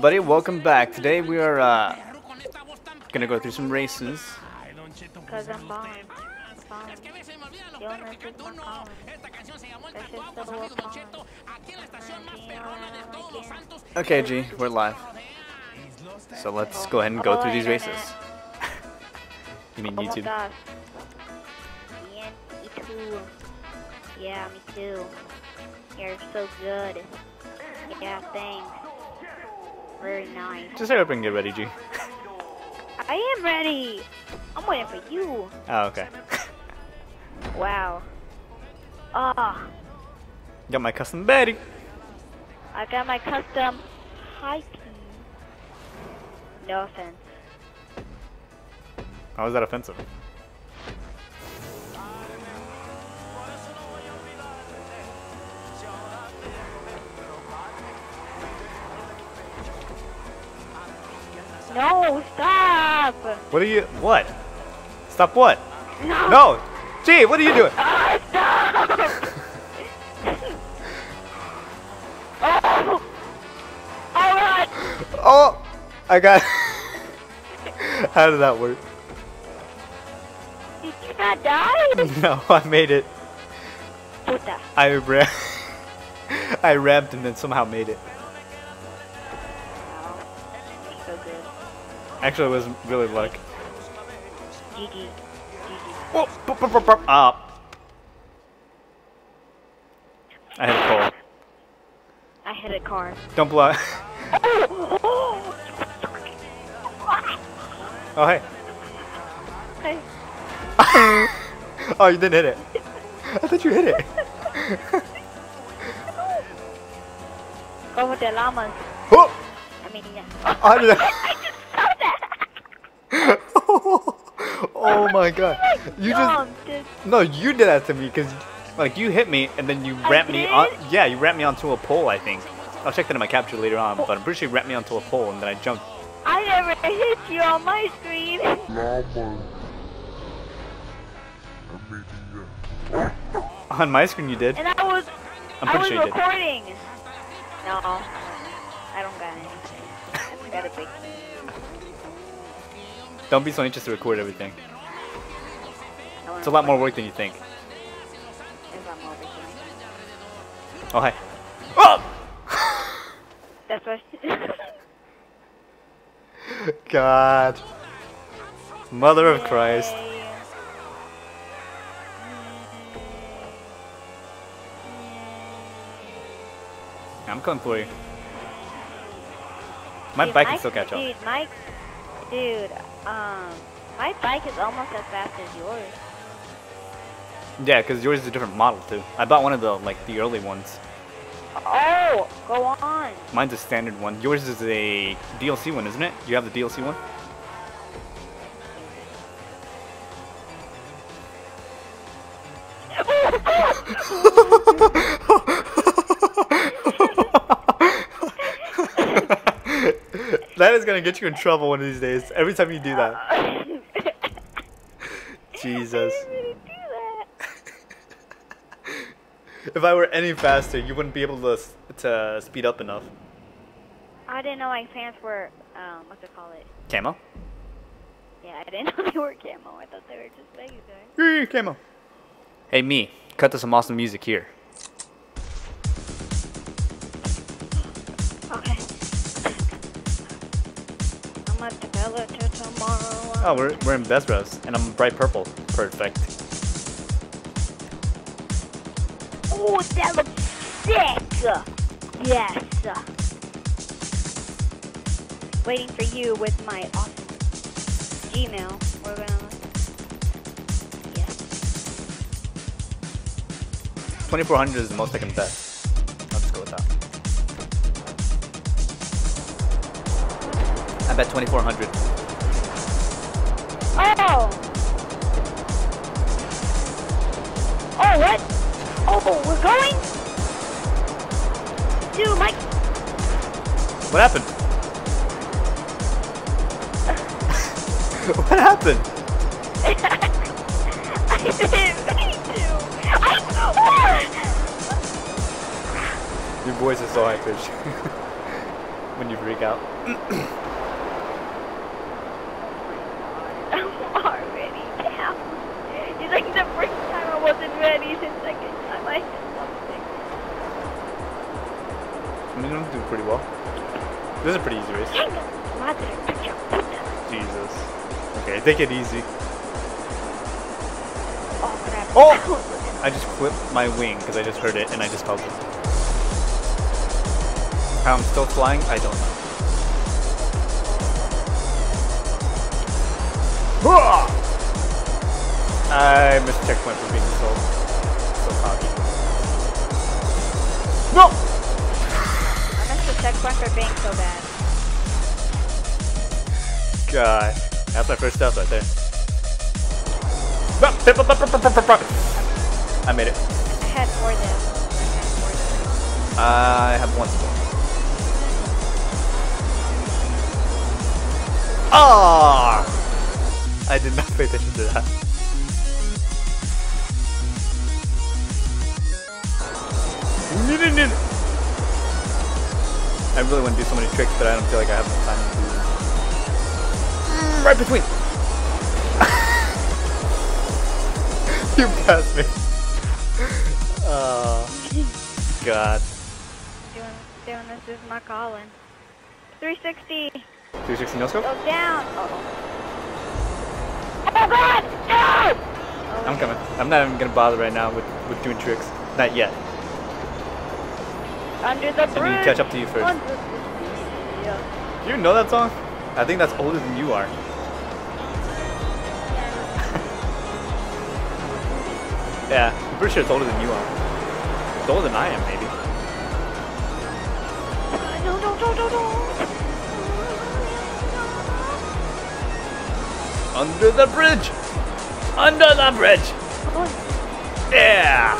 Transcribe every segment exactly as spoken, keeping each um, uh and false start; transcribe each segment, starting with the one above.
everybody, welcome back. Today we are uh, gonna go through some races. Cause I'm bomb. Bomb. Jonas is my calling. That's just the whole calling. Okay, G, we're live. So let's go ahead and go Oh, through these internet. races. You mean Oh my YouTube? gosh. Yeah, me too. Yeah, me too. You're so good. Yeah, thanks. Very nice. Just hurry up and get ready, G. I am ready. I'm waiting for you. Oh, okay. Wow. Ah, Got my custom Betty. I got my custom high key. No offense. How was that offensive? No, stop! What are you? What? Stop what? No! No! G, what are you doing? Ah, stop! Oh! Alright! Oh! I got. How did that work? Did you not die? No, I made it. Puta. I ram. I rammed and then somehow made it. Wow. You're so good. Actually, it was really luck. G G. G G. Oh, bup, bup, bup, bup. Ah. I hit a pole. I hit a car. Don't blow. Oh! Oh, hey. Hey. Oh, you didn't hit it. I thought you hit it. Go with the llamas. Oh! I mean, yeah. How did that? I just saw that! Oh my god. You just. Jumped. No, you did that to me because, like, you hit me and then you I rammed me on. did? Yeah, you rammed me onto a pole, I think. I'll check that in my capture later on, but I'm pretty sure you rammed me onto a pole and then I jumped. I never hit you on my screen. On my screen, you did. And I was, I'm I pretty was sure you did. recording. No, I don't got anything. I got a big. Don't be so anxious to record everything. I It's a lot more work than you think. If I'm over here. Oh, hi. Oh! That's what. God. Mother of Christ. I'm coming for you. My Dude, bike can my- still catch up. Dude, my, dude, um, my bike is almost as fast as yours. Yeah, because yours is a different model too. I bought one of the like the early ones. Oh, go on. Mine's a standard one. Yours is a D L C one, isn't it? You have the D L C one? That is gonna get you in trouble one of these days. Every time you do that. Jesus. I didn't really do that. If I were any faster, you wouldn't be able to to speed up enough. I didn't know my pants were, um, what's it called? It? Camo? Yeah, I didn't know they were camo. I thought they were just basic. Yee, Camo. Hey, me. Cut to some awesome music here. Okay. I'm a developer tomorrow. Oh, we're we're in best rows, and I'm bright purple. Perfect. Oh, that looks sick! Yes! Waiting for you with my awesome Gmail. We're gonna... Yes. twenty-four hundred is the most I can bet. I'll just go with that. I bet twenty-four hundred. Oh! Oh, what? Oh, we're going? Dude, Mike... What happened? What happened? I didn't mean to. I... Your voice is so high pitched. when you freak out. I'm already down. It's like the first time I wasn't ready, the second time I hit something. I mean, you're doing pretty well. This is a pretty easy race. Jesus. Okay, take it easy. Oh crap. Oh! I just clipped my wing because I just heard it and I just felt it. How I'm still flying, I don't know. I missed checkpoint for being so so cocky. No! I missed the checkpoint for being so bad. God, that's my first step right there. I made it. I had four there. I had four there. I have one more. Ah! I did not pay attention to that. I really want to do so many tricks, but I don't feel like I have enough time to do them. Mm, right between. You passed me. Oh, God. Doing, doing this is my calling. three sixty. three sixty no scope? Go down. Uh oh. Oh God! No! Oh, I'm coming. I'm not even gonna bother right now with, with doing tricks. Not yet. Under the bridge. I need to catch up to you first. Under the bridge. Yeah. Do you know that song? I think that's older than you are. Yeah, I'm pretty sure it's older than you are. It's older than I am, maybe. No, no, no, no, no. Under the bridge! Under the bridge! Yeah!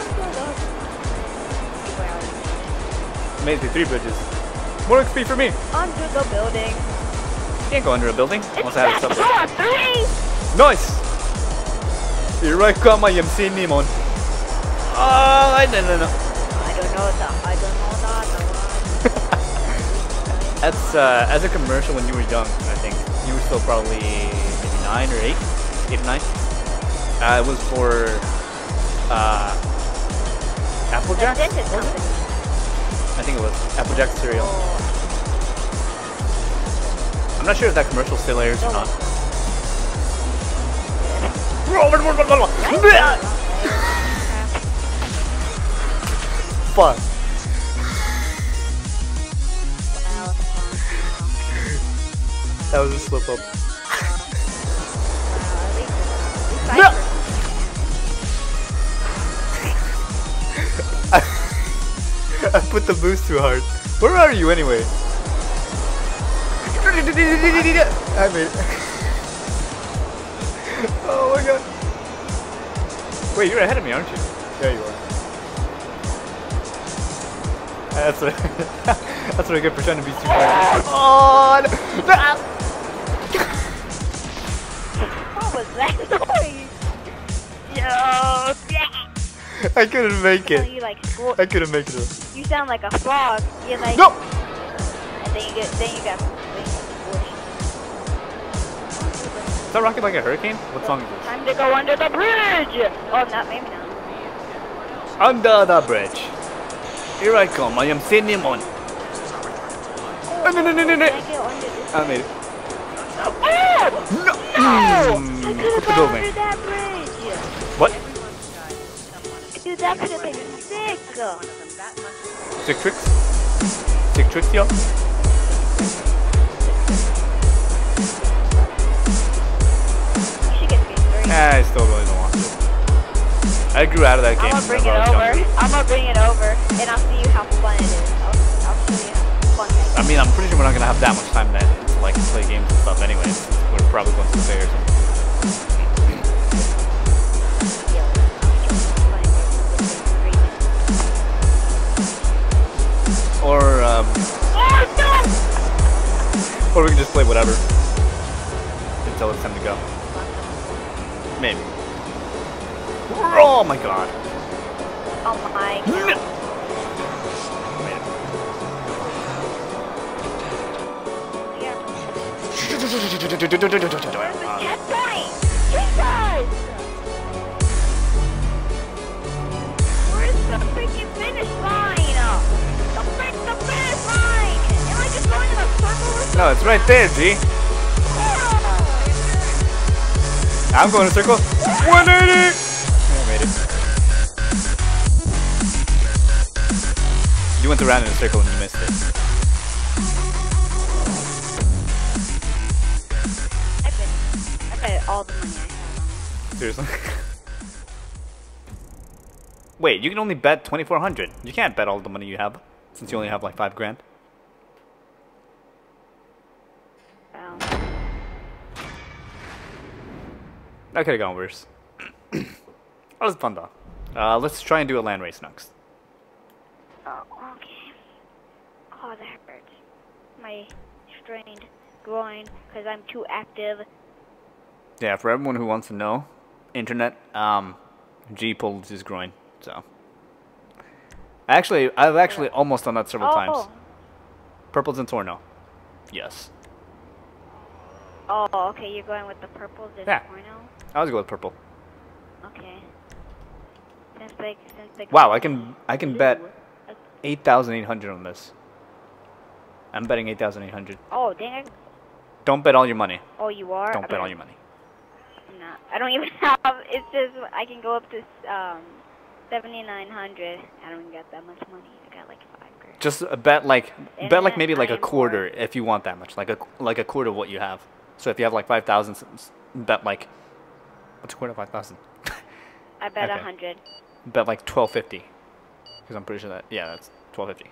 Made it through three bridges. More X P for me! Under the building. You can't go under a building unless I have It's something. that three! Nice! Here I come, I am seeing Nimon. Oh, I don't know. I don't know that. I don't know that. That's uh, as a commercial when you were young, I think. You were still probably maybe nine or eight? Eight or nine? Uh, it was for uh, Applejack? The dentist company. I think it was Applejack cereal. I'm not sure if that commercial still airs or not. Fun. That was a slip up. No! I put the boost too hard. Where are you anyway? I made it. Oh my god. Wait, you're ahead of me, aren't you? There you are. That's what that's what I get for trying to be too far. Oh no. What was that noise? Yo, I couldn't make it. you like I couldn't make it. You sound like a frog. You're like No! And then you get then you got Is that Rocket Like a Hurricane? What song is this? time to go under the bridge! Oh not maybe not. Under the bridge. Here I come, I am Cinnamon. Oh, no, no, no, no, no. Can I get under this? I made it. Oh! No! No! Mm, I could flip have the gone building. under that bridge! What? Dude, that could have been sick! Sick tricks? Sick tricks, yo? You should get me three. Eh, I still really don't want to. I grew out of that game. I'm gonna bring it whenever I was over. younger. I'm gonna bring it over, and I'll see you how fun it is. I'll, I'll show you how fun that is. I mean, I'm pretty sure we're not gonna have that much time to like play games and stuff. Anyways, we're probably going to the fair or something. Or um, Oh no! or we can just play whatever until it's time to go. Maybe. Oh my god. Oh my god. No. checkpoint? Jesus! Where's the freaking finish line? The frick, the finish line! Am I just going in a circle or something? No, it's right there, G. I'm going in a circle. one eighty! I made it. You went around in a circle and you missed it. I bet, I bet all the money I have. Seriously? Wait, you can only bet twenty-four hundred. You can't bet all the money you have, since you only have like five grand. Well, That could have gone worse. That was fun though. Uh, let's try and do a land race next. oh, okay. Oh, that hurts. My strained groin, because I'm too active. Yeah, for everyone who wants to know, internet, um, G pulled his groin, so. Actually, I've actually almost done that several oh. times. Purples and Torno. Yes. Oh, okay, you're going with the purple this Yeah. point now? I was going with purple. Okay. Since they, since they Wow, I can I can bet eight thousand eight hundred on this. I'm betting eight thousand eight hundred. Oh, dang it. Don't bet all your money. Oh, you are? Don't I bet all your money. I'm not. I don't even have, it's just, I can go up to, um, seventy-nine hundred. I don't even got that much money. I got like five grand. Just uh, bet like And bet like then maybe like I a am quarter poor. if you want that much, like a like a quarter of what you have. So if you have like five thousand, bet like what's a quarter of five thousand? I bet a Okay. hundred. Bet like twelve fifty, because I'm pretty sure that yeah, that's twelve fifty.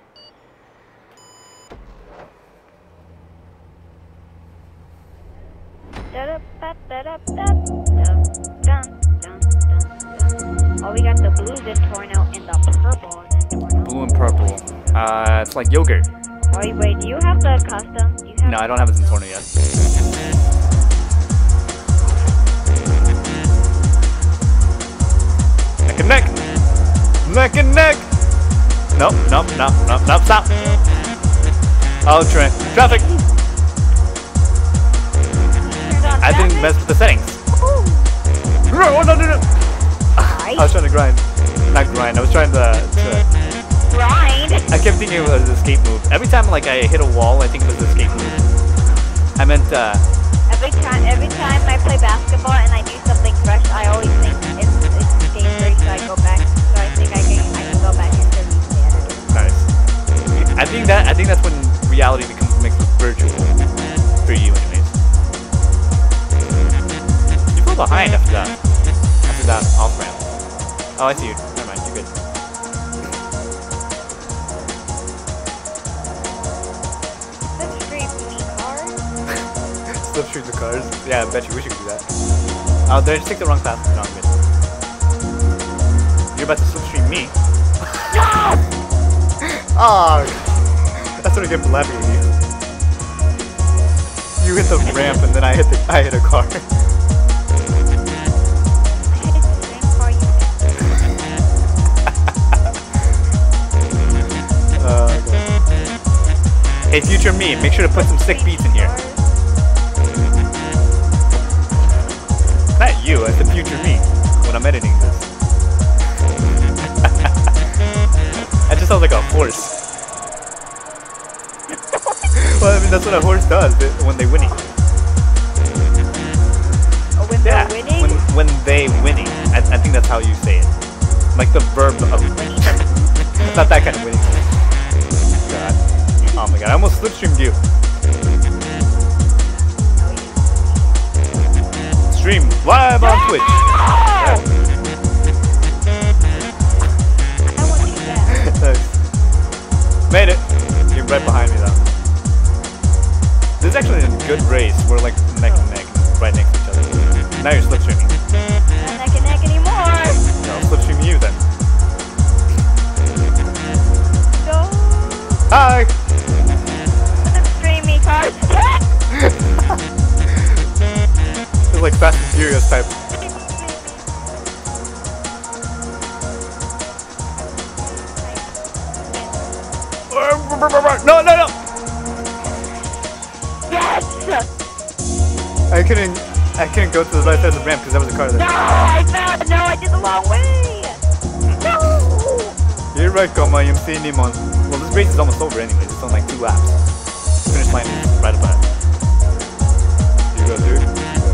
Oh, we got the blues in Torno and the purples in Torno. Blue and purple. Uh, it's like yogurt. Oh, wait, do you have the custom? Do you have No, I don't have it in Torno yet. Neck and neck! Neck and neck! Nope, nope, nope, nope, nope, stop! Oh, tra traffic! I didn't mess with the settings. No, no, no, no! I was trying to grind. Not grind, I was trying to... to Grind? I kept thinking it was an escape move. Every time like I hit a wall, I think it was an escape move. I meant, uh... Every time, every time I play basketball and I do something fresh, I always think it's, it's game break, so I go back. So I think I can, I can go back and replay it. Nice. I think that I think that's when reality becomes mixed with virtual for you, anyways. You fell behind after that. After that off ramp. Oh, I see you. Never mind. You're good. Slipstream me cars? Slipstream the cars. Yeah, I bet you wish you could do that. Oh, did I just take the wrong path? No, I'm good. You're about to slipstream me. No! Oh, that's what I get for laughing at you. You hit the ramp and then I hit the I hit a car. I hit the same car you did. uh, okay. Hey, future me, make sure to put some sick beats in here. Not you, it's the future me when I'm editing this. That just sounds like a horse. Well, I mean, that's what a horse does when they winning. Oh, when Yeah, they're winning? when, when they winning. I, I think that's how you say it. Like the verb of winning. Not that kind of winning. God. Oh my god, I almost slipstreamed you. Stream live on Twitch. Yeah. I want you back. Nice. Made it. You're right behind me though. This is actually a good race. We're like neck and neck, right next to each other. Now you're slipstreaming. Not neck and neck anymore. No, I'll slipstream you then. Go. Hi. Slipstream me cars. It's like Fast and Furious type. No, no, no. Yes! I couldn't, I couldn't go to the right side of the ramp because that was a car there. No, I found, no, I did the wrong way. No. You're right, Goma. I'm seeing him on. Well, this race is almost over anyway. It's on like two laps. Finish line is right up ahead. You go, dude.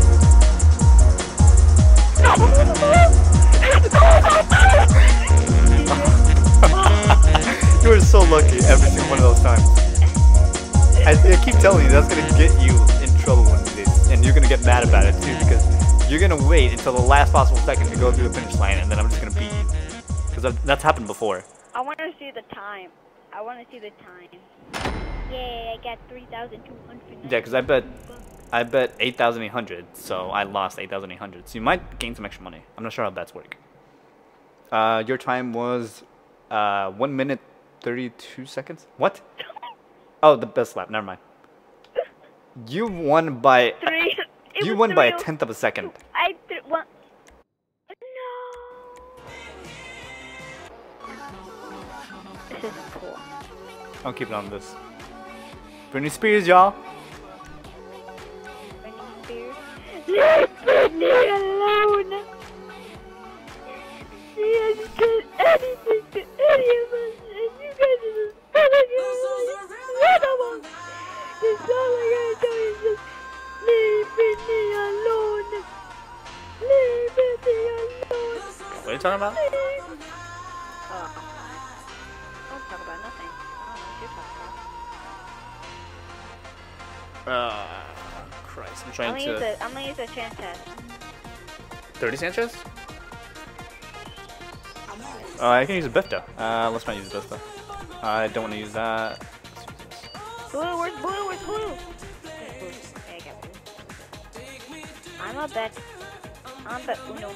You were so lucky every single one of those times. I, I keep telling you that's gonna get you in trouble one of these days, and you're gonna get mad about it too because you're gonna wait until the last possible second to go through the finish line, and then I'm just gonna beat you because that's happened before. I want to see the time. I want to see the time. Yay! I got three thousand two hundred. Yeah, because I bet I bet eight thousand eight hundred, so I lost eight thousand eight hundred. So you might gain some extra money. I'm not sure how bets work. Uh, your time was uh one minute thirty-two seconds. What? Oh, the best lap. Never mind. You won by Three. you won by a tenth of a second. I did one. No. This is cool. I'll keep it on this. Britney Spears, y'all. Britney Spears. Leave Britney alone. She hasn't done anything to any of us, and you guys are just telling us one of us. That's all I gotta tell you is just leave Britney alone. Leave Britney alone. What are you talking about? Leave. Oh, don't talk about nothing. I don't know what you're talking about. Uh, Christ, I'm trying I'm gonna to. use a, I'm gonna use a chance test. thirty Sanchez? Uh, I can use a Bifta. Uh, let's not use a Bifta. I don't want to use that. Blue, where's blue? Where's blue? There's blue. Okay, I got blue. I'm a bet. I'm a bet Uno.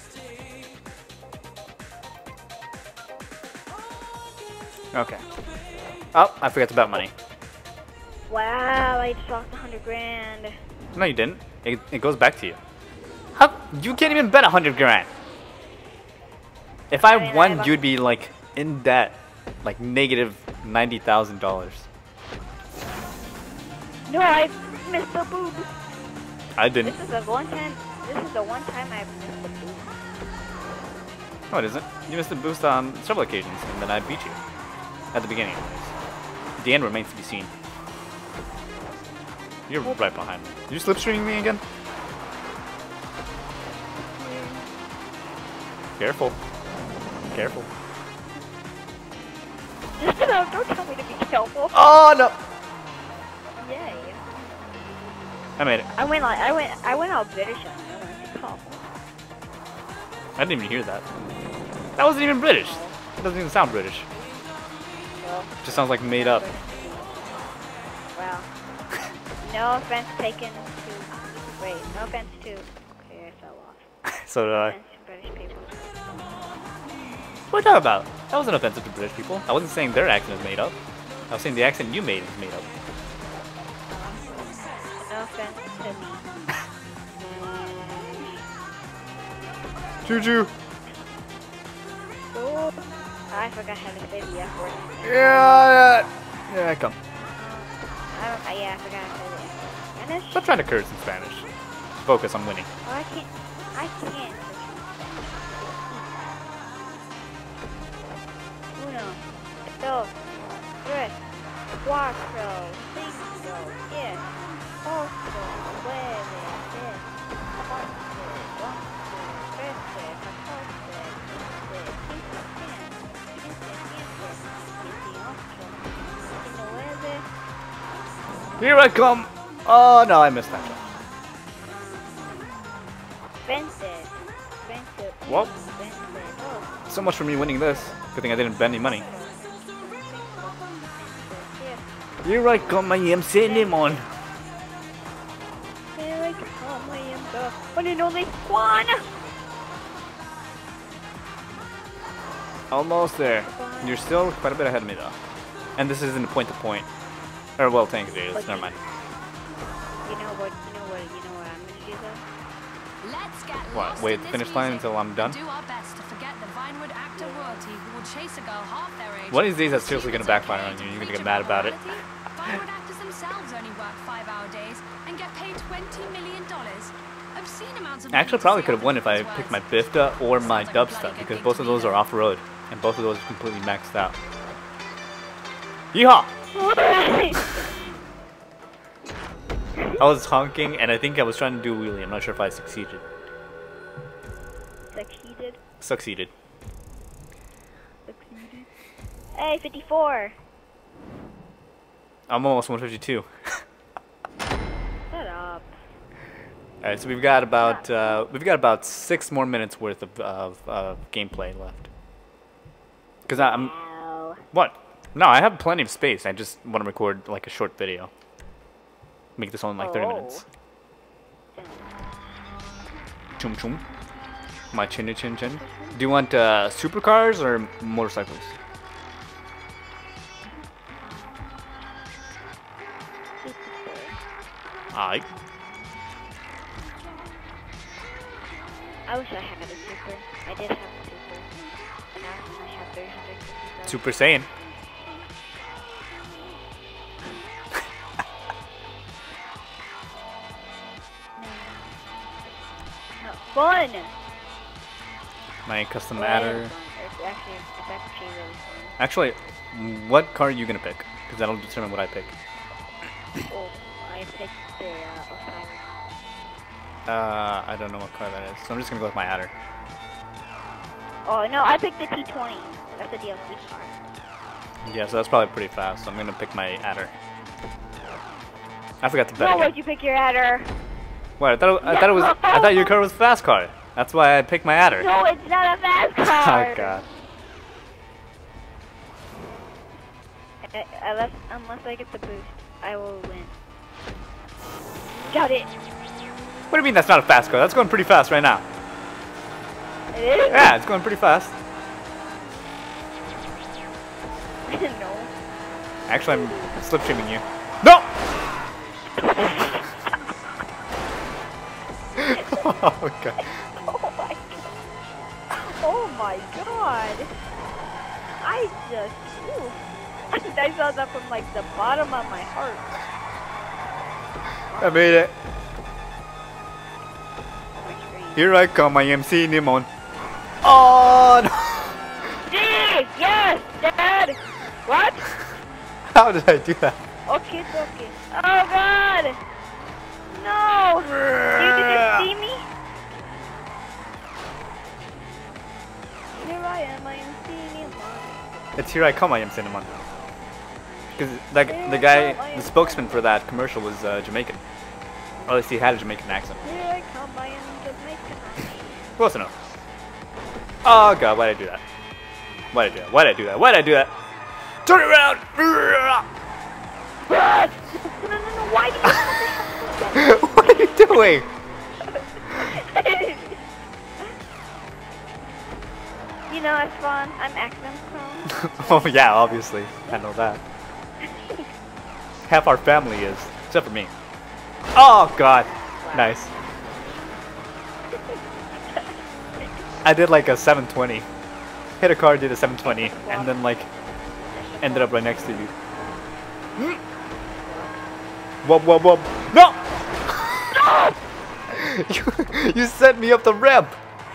Okay. Oh, I forgot to bet money. Wow, I just lost a hundred grand. No, you didn't. It, it goes back to you. How? You can't even bet a hundred grand. If I I mean, I won, have a- you'd be like in debt, like negative ninety thousand dollars. No, I missed the boob. I didn't. This is the one time. This is the one time I've missed the boob. No, it isn't. You missed the boost on several occasions, and then I beat you at the beginning. Anyways. The end remains to be seen. You're right behind me. You slipstreaming me again? Careful. Careful. No, don't tell me to be careful. Oh no! Yay! I made it. I went like I went I went all British on it. I went to call. I didn't even hear that. That wasn't even British. It doesn't even sound British. Well, Just sounds like made up. Wow. No offense taken to. Wait, no offense to. Okay, I fell off. So did No I. offense to British people. What are you talking about? That wasn't offensive to British people. I wasn't saying their accent is made up. I was saying the accent you made is made up. No offense to me. Choo-choo! Oh, I forgot how to say the F word. Yeah, yeah. Yeah, I come. I don't, uh, yeah, I forgot how to say the F word. Spanish? Stop trying to curse in Spanish. Focus on winning. Oh, I can't. I can't. Uno, dos, tres, cuatro, cinco, diez, ocho, nueve, diez, once, once, trece, catorce, quince, quince, dieciocho, diecinueve. Here I come! Oh no, I missed that shot. veinte, veinte, Whoa. veinte, dos. So much for me winning this. Good thing I didn't bet any money. Here I come, I am cinnamon. Here I come, I am the one and only Juan. Almost there. You're still quite a bit ahead of me though. And this isn't point to point. Or well, technically it is. Never mind. You know what? You know what? You know what I'm gonna do though? Let's get What? lost Wait, in this finish line music until I'm done? and do our best to forget the Vinewood actor royalty who will chase a girl half their age. One of these days that's seriously gonna backfire on you. You're gonna get mad about it. Vinewood actors themselves only work five-hour days and get paid twenty million dollars. Obscene amounts of I actually probably could have won if I picked my Bifta or my Dubstep, because both of those are off-road, and both of those are completely maxed out. Yeehaw! I was honking, and I think I was trying to do a wheelie. I'm not sure if I succeeded. Succeeded. Succeeded. Succeeded. Hey, fifty-four. I'm almost one fifty-two. Shut up. All right, so we've got about uh, we've got about six more minutes worth of of uh, gameplay left. Cause I'm Wow. what? No, I have plenty of space. I just want to record like a short video. Make this only like thirty Oh. minutes. Chum chum. My chin chin chin. Do you want uh, supercars or motorcycles? Alright. I wish I had a super. I did have a super. Now I have three hundred fifty. Super Saiyan. No. Fun! My custom Well, adder. It's actually, it's actually really fun. Actually, what car are you gonna pick? Because that'll determine what I pick. Oh, I picked the uh, Osiris. Uh, I don't know what car that is, so I'm just gonna go with my adder. Oh, no, I picked the T twenty. That's the D L C car. Yeah, so that's probably pretty fast. So I'm gonna pick my adder. I forgot to bet No, again. would you pick your adder? What? I thought it, I thought it was. I thought your car was a fast car. That's why I picked my adder. No, it's not a fast car. Oh god. I- Unless, unless I get the boost, I will win. Got it. What do you mean that's not a fast car? That's going pretty fast right now. It is? Yeah, it's going pretty fast. No. Actually, I'm slipstreaming you. No! Oh god. Oh my god. Oh my god. I just, ooh. I saw that from like the bottom of my heart. I made it. My screen. Here I come, I am seeing him on. Oh no! Dad! Yes! Dad! What? How did I do that? Okay, okay. Oh god! No! You didn't see me? Here I am, I am seeing you. It's Here I Come, I am cinnamon. Because like the guy, the spokesman for that commercial was uh, Jamaican. Or at least he had a Jamaican accent. Here I come, I am Jamaican. Close enough. Oh god, why did I do that? Why did I do that? Why did I do that? Why did I do that? Turn it around! No, no, no, why do you What are you doing? You know, it's fun. I'm accident prone. Oh yeah, obviously. I know that. Half our family is, except for me. Oh god. Nice. I did like a seven twenty. Hit a car, did a seven twenty, and then like ended up right next to you. Whoa, whoa, whoa. No! you, you set me up the ramp.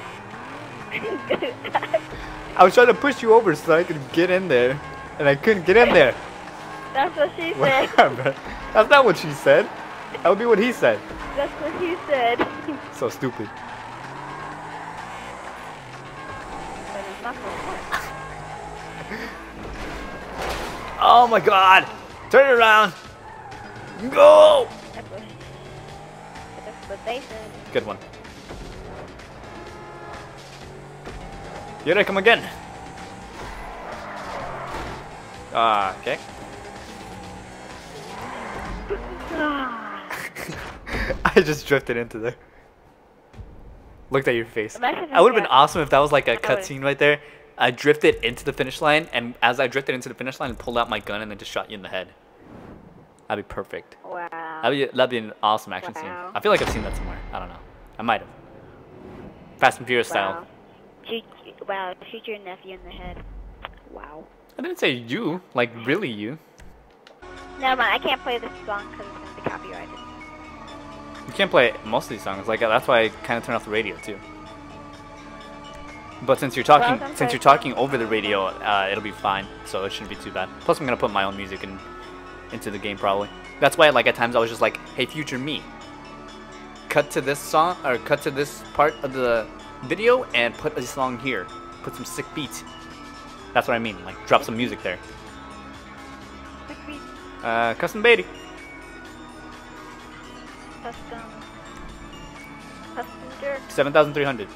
I was trying to push you over so I could get in there, and I couldn't get in there. That's what she said. Whatever. That's not what she said. That would be what he said. That's what he said. So stupid. But it's not gonna work. Oh my god! Turn it around! Go! That's what, that's what they said. Good one. Here I come again. Ah, okay. I just drifted into there. Looked at your face. Imagine if I would have been that- awesome if that was like a I would've- cutscene right there. I drifted into the finish line, and as I drifted into the finish line, I pulled out my gun and then just shot you in the head. That'd be perfect. Wow. That'd be that'd be an awesome action Wow. scene. I feel like I've seen that somewhere. I don't know. I might have. Fast and Furious style. Wow. Shoot, wow, shoot your nephew in the head. Wow. I didn't say you, like really you. Never mind, I can't play this song because it's going to be copyrighted. You can't play most of these songs. Like that's why I kind of turn off the radio too. But since you're talking, Welcome since to- you're talking over the radio, uh, it'll be fine. So it shouldn't be too bad. Plus, I'm gonna put my own music in, into the game probably. That's why, like at times, I was just like, "Hey, future me, cut to this song or cut to this part of the video and put a song here. Put some sick beats." That's what I mean. Like, drop some music there. Uh, custom Beatty. Custom. Custom jerk. Seven thousand three hundred.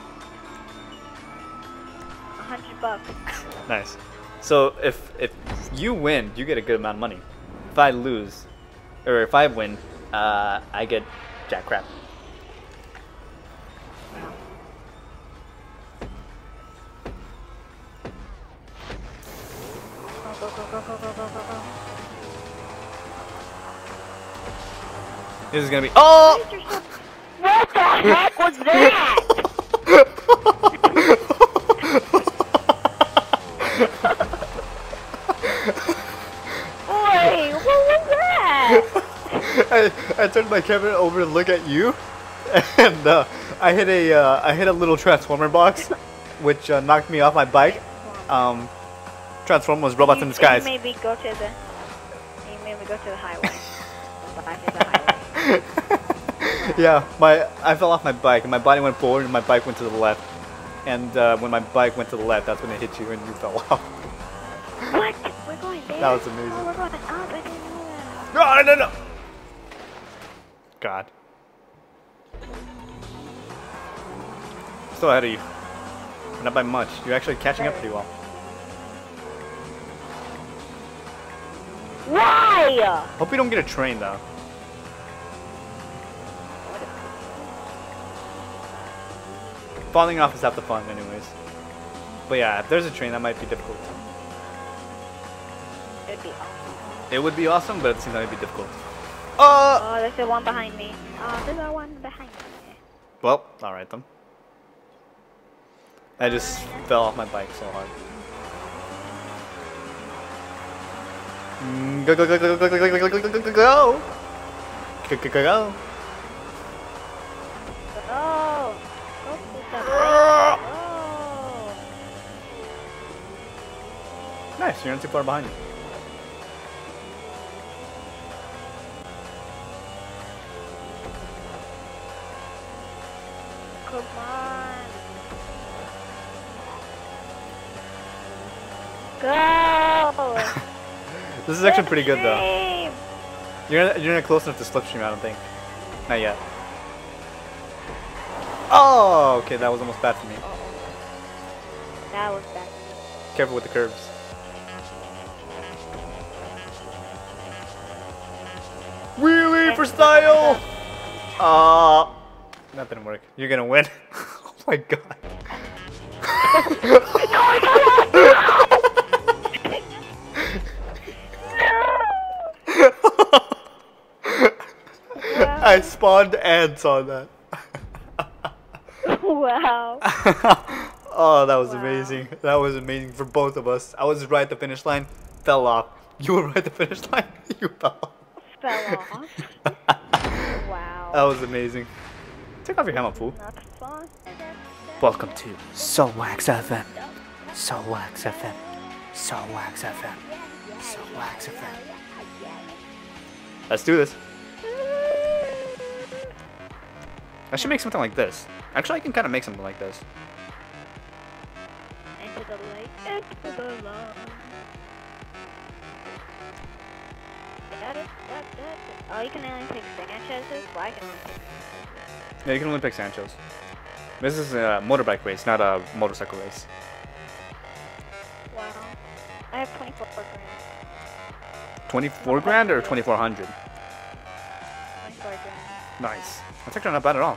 A hundred bucks. Nice. So if if you win, you get a good amount of money. If I lose, or if I win, uh, I get jack crap. Go, go, go, go, go, go, go, go. This is gonna be. Oh! What the heck was that? Boy, what was that? I, I turned my camera over to look at you, and uh, I hit a uh, I hit a little transformer box, which uh, knocked me off my bike. Um, Transformer was robots in You- disguise. You made me go to the. You made me go to the highway. The back of the highway. Yeah, my I fell off my bike, and my body went forward, and my bike went to the left. And uh, when my bike went to the left, that's when it hit you, and you fell off. What? We're going there. That was amazing. Oh, we're going up. I didn't know that. No, no, no. God. Still ahead of you. Not by much. You're actually catching up pretty well. Why? Hope you don't get a train though. Falling off is half the fun, anyways. But yeah, if there's a train, that might be difficult. It'd be awesome. It would be awesome, but at the same time, it'd be difficult. Uh. Oh, there's the one behind me. Oh, there's the one behind me. Well, all right then. I just fell off my bike so hard. Mm, Go go go go go go go go go go go go go go go go go. Oh. Go to the right. Oh. Nice, you're not too far behind me. Come on. Go. This is actually pretty good though. Slipstream. You're not, you're not close enough to slipstream, I don't think. Not yet. Oh, okay, that was almost bad for me. That was bad. Careful with the curves. Wheelie for style! Uh, that didn't work. You're gonna win. Oh my god. I spawned ants on that. Wow. Oh, that was Wow. amazing. That was amazing for both of us. I was right at the finish line, fell off. You were right at the finish line, you fell off. Fell off. Wow. That was amazing. Take off your helmet, fool. Not fun. Welcome to Soulwax F M. Soulwax F M. Soulwax F M. Soulwax F M. Let's do this. I should make something like this. Actually, I can kind of make something like this. Into the light. Into the light. Got it. Got it. Oh, you can only pick Sanchez's? Well, I can only pick. Yeah, you can only pick Sancho's. This is a motorbike race, not a motorcycle race. Wow. I have twenty-four grand. twenty-four grand or twenty-four hundred? twenty-four grand. Nice. That's actually not bad at all.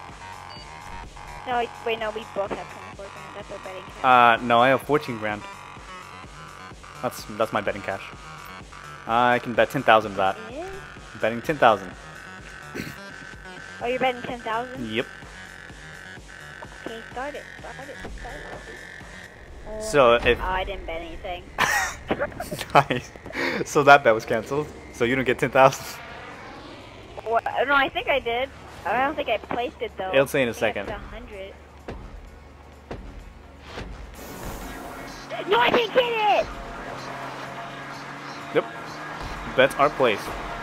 No, wait, no, we both have twenty-four grand. That's our betting cash. Uh, no, I have fourteen grand. That's that's my betting cash. I can bet ten thousand of that. Yeah. I'm betting ten thousand. Oh, you're betting ten thousand? Yep. Okay, start it. Start it. Start it. Oh, So if oh, I didn't bet anything. nice. So that bet was cancelled. So you don't get ten thousand. What? No, I think I did. I don't think I placed it though. It'll say in a I think I second. put one hundred. No, I didn't get it! Yep. Bets are placed.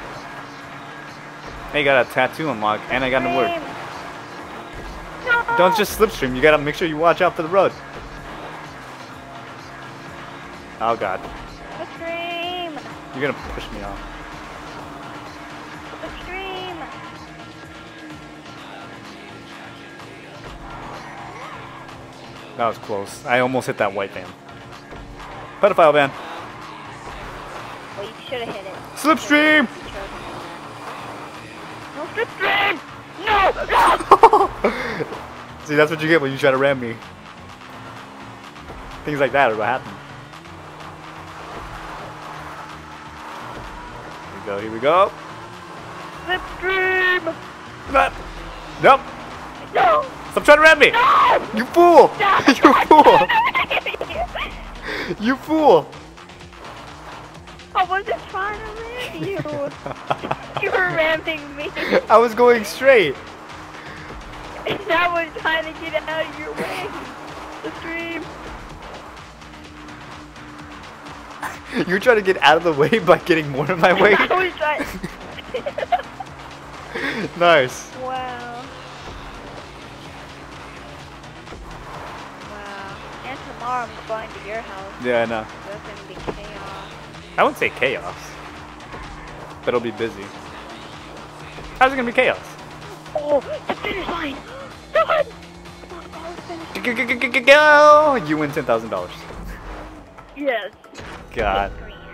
Hey, got a tattoo unlock, and I got an award. No! Don't just slipstream. You gotta make sure you watch out for the road. Oh god. Slipstream! You're gonna push me off. Slipstream! That was close. I almost hit that white van. Pedophile van. Well, you should have hit it. Slipstream! No slipstream! No! No! See, that's what you get when you try to ram me. Things like that are what happen. Here we go, here we go. Slipstream! Nope. Nope. No! Stop trying to ram me! No! You fool! No! You fool! You fool! I wasn't trying to ram you. You were ramming me. I was going straight. And I was trying to get out of your way. The stream. You're trying to get out of the way by getting more in my way? I was trying. Nice. Wow. Wow. And tomorrow I'm going to your house. Yeah, I know. There's going to be chaos. I wouldn't say chaos. But it'll be busy. How's it gonna be chaos? Oh, the finish line! Run! Come on, go, finish. Go! You win ten thousand dollars. Yes. God.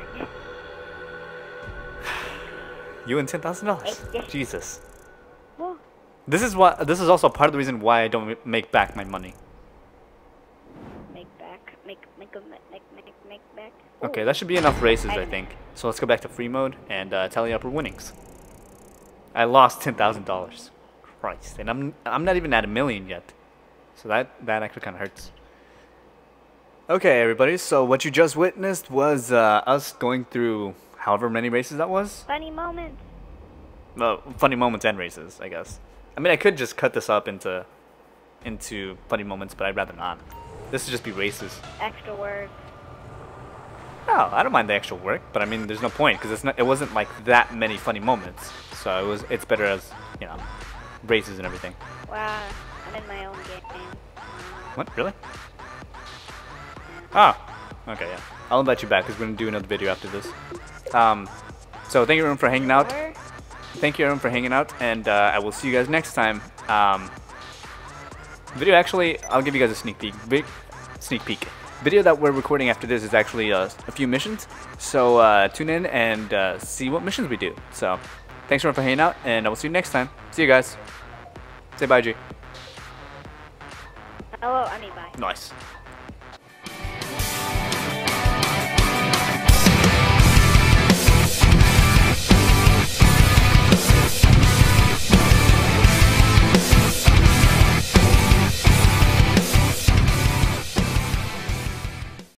You win ten thousand dollars. Jesus. Well, This is what. This is also part of the reason why I don't make back my money. make back. Make, make, a, make, make, make back. Okay, Ooh. that should be enough races, I I- think. So let's go back to free mode and uh, tally up our winnings. I lost ten thousand dollars. Christ, and I'm I'm not even at a million yet. So that that actually kind of hurts. Okay, everybody. So what you just witnessed was uh, us going through however many races that was. Funny moments. Well, funny moments and races, I guess. I mean, I could just cut this up into into funny moments, but I'd rather not. This would just be races. Extra work. Oh, I don't mind the extra work, but I mean, there's no point because it's not. It wasn't like that many funny moments, so it was. It's better as you know, races and everything. Wow. I'm in my own game. What? Really? Oh, okay, yeah. I'll invite you back because we're gonna do another video after this. Um, so thank you everyone for hanging out. Or- Thank you everyone for hanging out, and uh, I will see you guys next time. Um, video actually, I'll give you guys a sneak peek. Big sneak peek. Video that we're recording after this is actually uh, a few missions, so uh, tune in and uh, see what missions we do. So, thanks everyone for hanging out, and I will see you next time. See you guys. Say bye, G. Hello, I mean bye. Nice.